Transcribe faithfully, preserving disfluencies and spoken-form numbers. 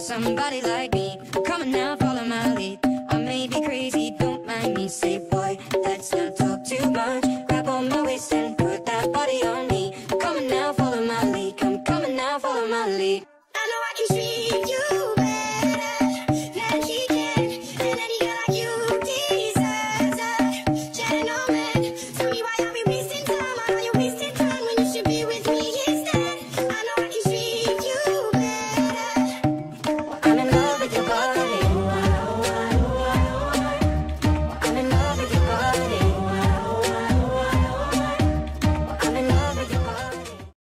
somebody like me. Come on now, follow my lead. I may be crazy, don't mind me. Say